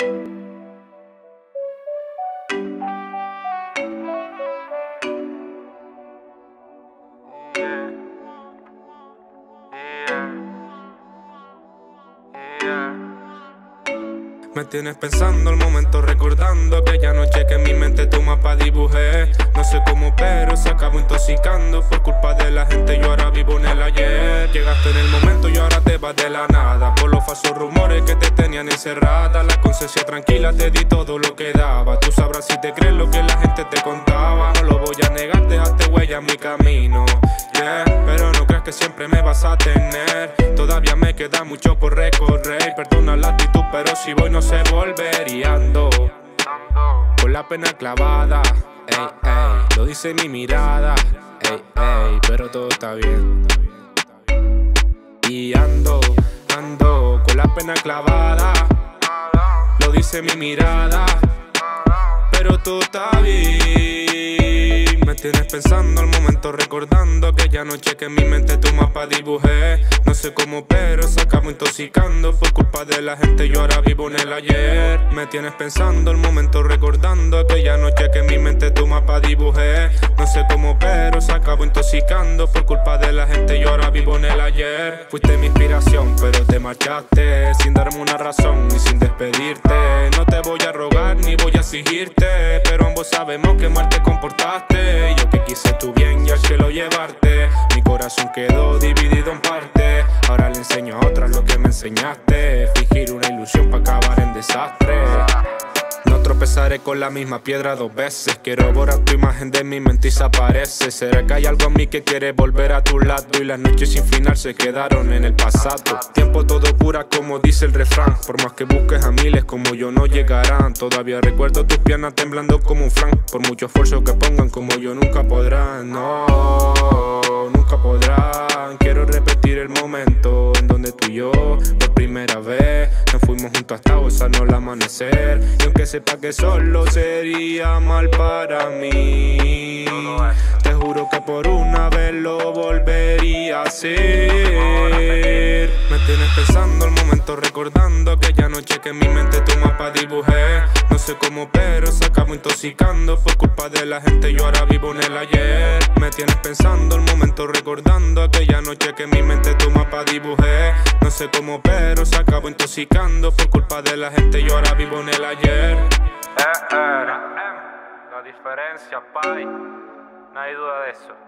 Me tienes pensando el momento, recordando aquella noche que en mi mente tu mapa dibujé. No sé cómo, pero se acabó intoxicando. Por culpa de la gente yo ahora vivo en el ayer. Llegaste en el momento y ahora te vas de la nada. Por los falsos rumores que te tenían encerrada. La conciencia tranquila, te di todo lo que daba. Tú sabrás si te crees lo que la gente te contaba. No lo voy a negar, dejaste huella en mi camino, yeah. Pero no creas que siempre me vas a tener. Todavía me queda mucho por recorrer. Perdona la actitud, pero si voy no sé volver. Y ando con la pena clavada, ey, ey, lo dice mi mirada, ey, ey, pero todo está bien. Y ando con la pena clavada, lo dice mi mirada, pero todo está bien. Me tienes pensando al momento, recordando aquella noche que en mi mente tu mapa dibujé. No sé cómo, pero se acabó intoxicando. Por culpa de la gente yo ahora vivo en el ayer. Me tienes pensando al momento, recordando aquella noche que en mi mente tu mapa dibujé. No sé cómo, pero se acabó intoxicando. Por culpa de la gente yo ahora vivo en el ayer. Fuiste mi inspiración, pero te marchaste sin darme una razón y sin despedirte. No te voy a rogar ni voy a exigirte, pero ambos sabemos que mal te comportaste. Yo que quise tu bien y al cielo llevarte. Mi corazón quedó dividido en parte. Ahora le enseño a otras lo que me enseñaste. Fingir una ilusión para acabar en desastre. No tropezaré con la misma piedra dos veces. Quiero borrar tu imagen de mi mente y se aparece. ¿Será que hay algo en mí que quiere volver a tu lado? Y las noches sin final se quedaron en el pasado. Tiempo todo cura como dice el refrán. Por más que busques a miles como yo no llegarán. Todavía recuerdo tus piernas temblando como un flan. Por mucho esfuerzo que pongan como yo nunca podrán. No, nunca podrán. Quiero repetir el momento en donde tú y yo por primera vez nos fuimos juntos hasta gozarnos el amanecer. Y aunque sepa que solo sería mal para mí, te juro que por una vez lo volvería a hacer. Me tienes pensando al momento, recordando aquella noche que en mi mente tu mapa dibujé. No sé cómo, pero se acabó intoxicando. Por culpa de la gente yo ahora vivo en el ayer. Me tienes pensando al momento, recordando aquella noche que en mi mente tu mapa dibujé. No sé cómo, pero se acabó intoxicando. Por culpa de la gente yo ahora vivo en el ayer. La diferencia, pai, no hay duda de eso.